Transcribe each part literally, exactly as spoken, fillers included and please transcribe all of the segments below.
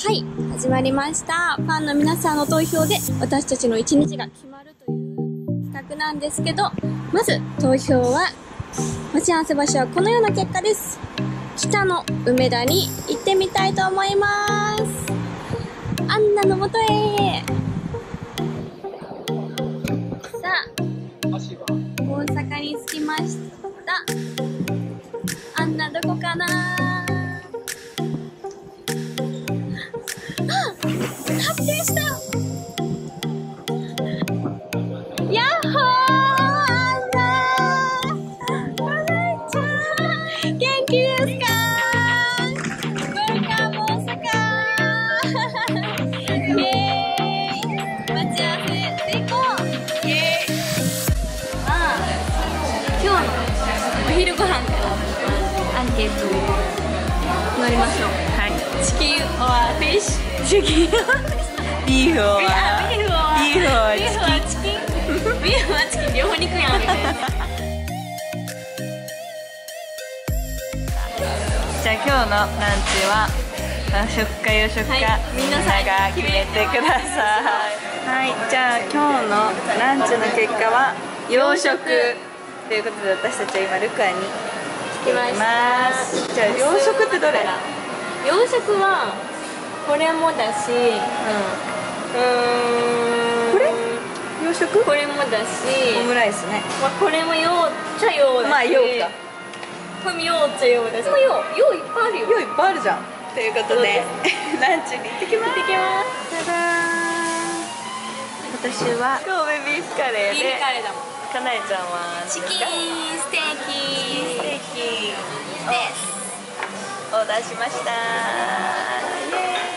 はい、始まりました。ファンの皆さんの投票で私たちの一日が決まるという企画なんですけど、まず投票は待ち合わせ場所はこのような結果です。北の梅田に行ってみたいと思います。アンナのもとへ。さあ、大阪に着きました。アンナどこかな。発見した。やっほー、アンナー。お姉ちゃん、元気ですか。ウェルカム大阪。イェーイ。待ち合わせ成功。イェーイ。まあ、今日のお昼ご飯からアンケートを決まりましょう。はい。チキンオアフィッシュ。チキンビーフはビーフはビーフはチキンビーフはチキン両方肉やんみたいな。 じゃあ今日のランチは和食か洋食か、はい、みんなが決めてください。はい、じゃあ今日のランチの結果は洋食ということで、私たちは今ルカに来ています。じゃあ洋食ってどれ？ 洋食はこれもだし、うん、うーん、 これ洋食？ これもだし、 オムライスね。 まあこれも洋茶洋だし、 まあ洋か。 これも洋茶洋だし、もう洋洋いっぱいあるよ。 洋いっぱいあるじゃん。ということでランチに行ってきます。 行ってきます。 ただーん。私は神戸ビーフカレーで、 ビーフカレーだもん。 かなえちゃんはチキンステーキステーキですオーダーしました。イエーイ。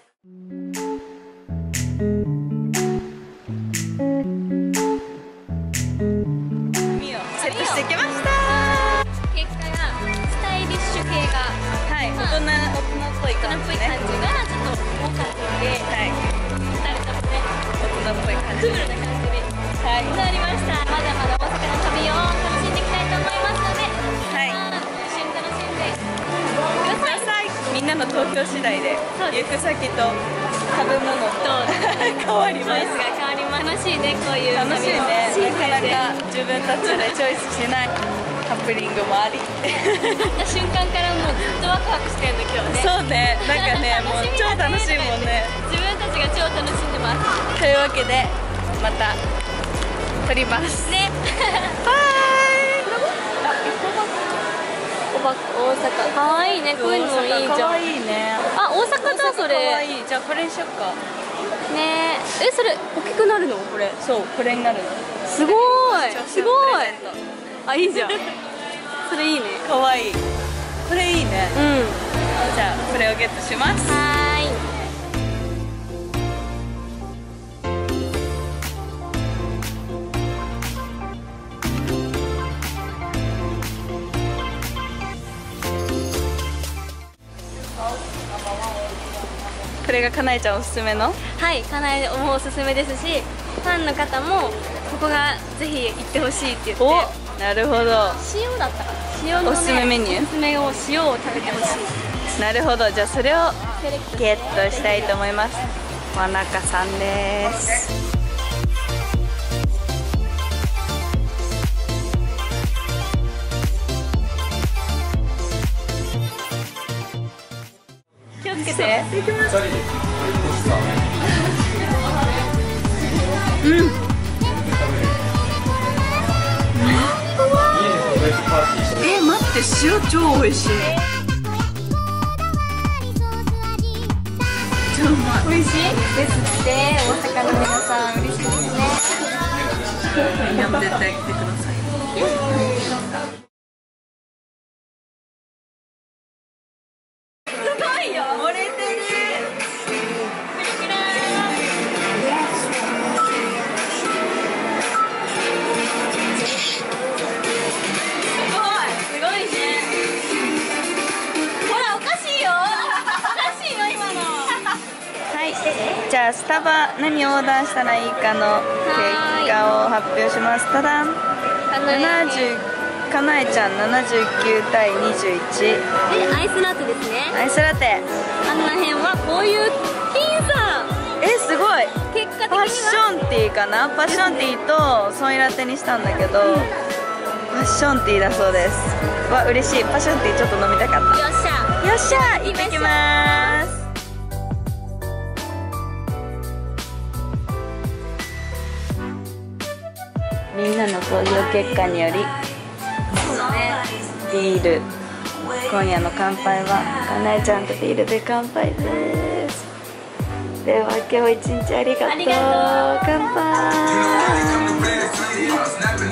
セットしてきました。 結果がスタイリッシュ系が、 はい、大人大人っぽい感じね。 感じがちょっと多かったので、はい、ふたりともね、 大人っぽい感じ。 クールな感じで、はい、なりました。まだまだ大阪の旅を楽しんでいきたいと思いますので、はい、一緒に楽しんでください。 みんなの投票次第で行く先と食べ物と変わります。 チョイスが変わります。楽しいね、こういう楽しいね。なかなか自分たちでチョイスしないハプニングもあり。 会った瞬間からもうずっとワクワクしてるの今日ね。 そうね。なんかね、もう超楽しいもんね。 自分たちが超楽しんでます。 というわけでまた撮りますね。バイ。 大阪かわいいね。こういうのいいじゃん。 かわいいね。 あ、大阪だそれ。 かわいい。じゃあこれにしよっか。 ねえ、え、それ大きくなるのこれ？ そう、これになるの。 すごいすごい。あ、いいじゃん。それいいね。 かわいい。これいいね。 うん。 じゃあこれをゲットします。 はーい。 これがかなえちゃんおすすめの？ はい、かなえもおすすめですし、ファンの方もここがぜひ行ってほしいって言って。 お、なるほど。 塩だったかな。塩の、ね、 おすすめメニュー。 おすすめを塩を食べてほしい。 なるほど。じゃあそれをゲットしたいと思います。わなかさんです。気をつけて。行きます。うん。え、待って、塩超美味しい。超うまい。 美味しいですって。大阪の皆さん嬉しいですね。 みんなも絶対来てください。じゃあスタバ何オーダーしたらいいかの結果を発表します。ただななじゅうかなえちゃんななじゅうきゅうたいにじゅういち。 でアイスラテですね。 アイスラテ。 あんな辺はこういう僅差。 え、すごい。 結果的にパはッションティーかな。パッションティーとソイラテにしたんだけど、パッションティーだそうです。わ、嬉しい。パッションティーちょっと飲みたかった。 よっしゃ。 よっしゃ、行ってきまーす。みんなの投票結果により、 そうだね。 ビール、今夜の乾杯はかなえちゃんとビールで乾杯です。では今日一日ありがとう。 ありがとう。 乾杯。